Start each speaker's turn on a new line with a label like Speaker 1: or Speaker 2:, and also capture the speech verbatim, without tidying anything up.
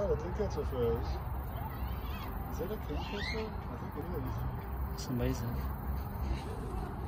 Speaker 1: I think that's a fish. Is that a kingfisher? I think it is.
Speaker 2: It's amazing.